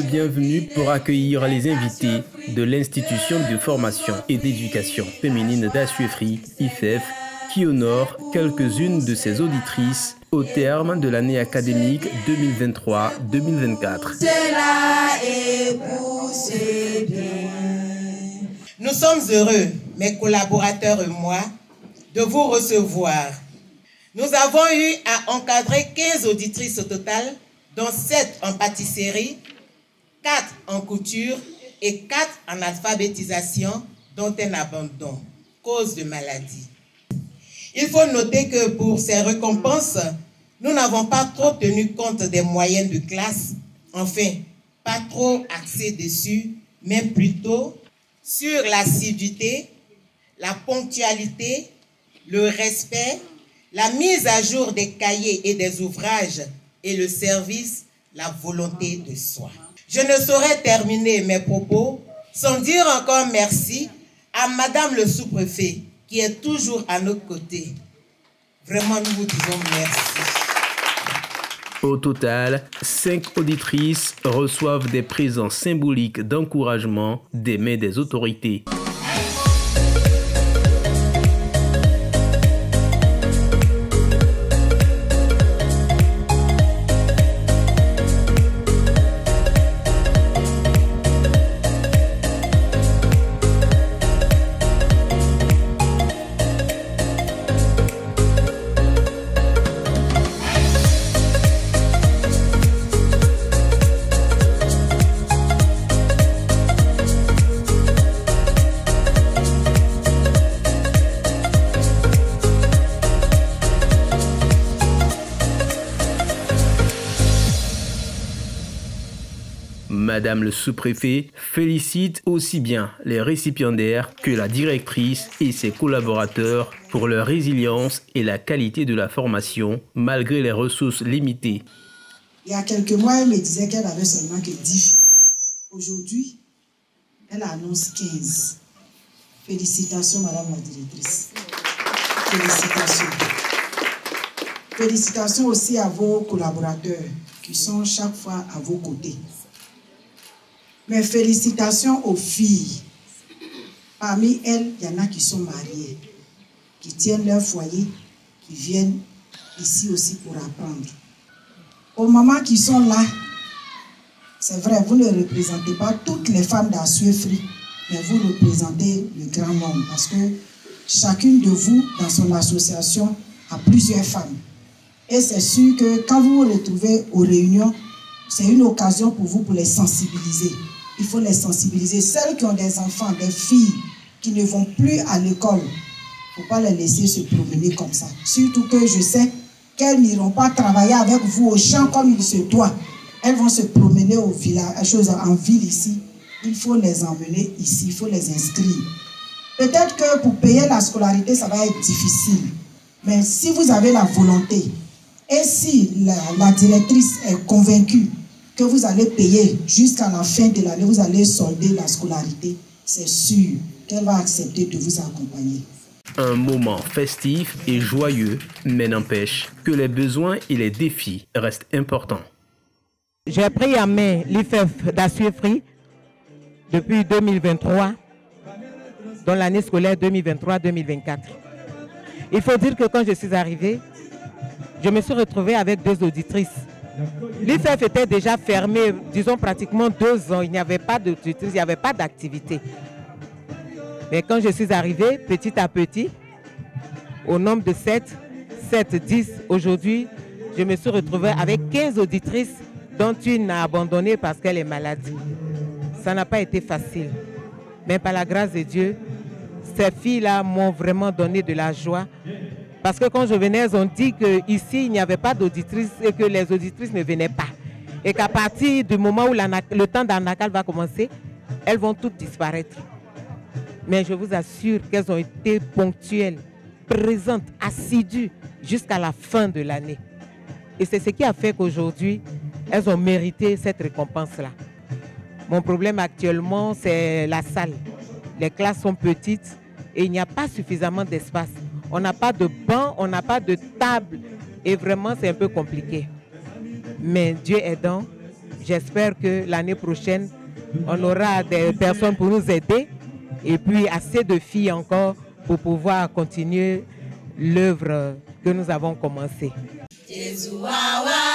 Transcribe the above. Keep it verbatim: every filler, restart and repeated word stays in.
bienvenue pour accueillir les invités de l'Institution de formation et d'éducation féminine d'Assuéfris, I F E F, qui honore quelques-unes de ses auditrices au terme de l'année académique deux mille vingt-trois deux mille vingt-quatre. Nous sommes heureux, mes collaborateurs et moi, de vous recevoir. Nous avons eu à encadrer quinze auditrices au total, dont sept en pâtisserie, quatre en couture et quatre en alphabétisation, dont un abandon, cause de maladie. Il faut noter que pour ces récompenses, nous n'avons pas trop tenu compte des moyennes de classe, enfin, pas trop axé dessus, mais plutôt sur l'assiduité, la ponctualité, le respect, la mise à jour des cahiers et des ouvrages et le service, la volonté de soi. Je ne saurais terminer mes propos sans dire encore merci à Madame le sous-préfet qui est toujours à nos côtés. Vraiment, nous vous disons merci. Au total, cinq auditrices reçoivent des présents symboliques d'encouragement des mains des autorités. Madame le sous-préfet félicite aussi bien les récipiendaires que la directrice et ses collaborateurs pour leur résilience et la qualité de la formation malgré les ressources limitées. Il y a quelques mois, elle me disait qu'elle avait seulement que dix filles. Aujourd'hui, elle annonce quinze. Félicitations, Madame la directrice. Félicitations. Félicitations aussi à vos collaborateurs qui sont chaque fois à vos côtés. Mais félicitations aux filles. Parmi elles, il y en a qui sont mariées, qui tiennent leur foyer, qui viennent ici aussi pour apprendre. Au moment qu'ils sont là, c'est vrai, vous ne représentez pas toutes les femmes d'Assuéfris, mais vous représentez le grand nombre parce que chacune de vous, dans son association, a plusieurs femmes. Et c'est sûr que quand vous vous retrouvez aux réunions, c'est une occasion pour vous pour les sensibiliser. Il faut les sensibiliser. Celles qui ont des enfants, des filles qui ne vont plus à l'école, il ne faut pas les laisser se promener comme ça. Surtout que je sais qu'elles n'iront pas travailler avec vous au champ comme il se doit. Elles vont se promener au village, en ville ici. Il faut les emmener ici, il faut les inscrire. Peut-être que pour payer la scolarité, ça va être difficile. Mais si vous avez la volonté, et si la, la directrice est convaincue que vous allez payer jusqu'à la fin de l'année, vous allez solder la scolarité, c'est sûr qu'elle va accepter de vous accompagner. Un moment festif et joyeux, mais n'empêche que les besoins et les défis restent importants. J'ai pris en main l'I F E F d'Assuéfris depuis deux mille vingt-trois, dans l'année scolaire deux mille vingt-trois deux mille vingt-quatre. Il faut dire que quand je suis arrivée, je me suis retrouvée avec deux auditrices. L'I F E F était déjà fermé, disons pratiquement deux ans. Il n'y avait pas d'auditrice, il n'y avait pas d'activité. Mais quand je suis arrivée, petit à petit, au nombre de sept, sept, dix, aujourd'hui, je me suis retrouvée avec quinze auditrices, dont une a abandonné parce qu'elle est malade. Ça n'a pas été facile. Mais par la grâce de Dieu, ces filles-là m'ont vraiment donné de la joie. Parce que quand je venais, elles ont dit qu'ici, il n'y avait pas d'auditrices et que les auditrices ne venaient pas. Et qu'à partir du moment où la, le temps d'Anacal va commencer, elles vont toutes disparaître. Mais je vous assure qu'elles ont été ponctuelles, présentes, assidues jusqu'à la fin de l'année. Et c'est ce qui a fait qu'aujourd'hui, elles ont mérité cette récompense-là. Mon problème actuellement, c'est la salle. Les classes sont petites et il n'y a pas suffisamment d'espace. On n'a pas de banc, on n'a pas de table et vraiment c'est un peu compliqué. Mais Dieu aidant, j'espère que l'année prochaine, on aura des personnes pour nous aider et puis assez de filles encore pour pouvoir continuer l'œuvre que nous avons commencée. Jésus,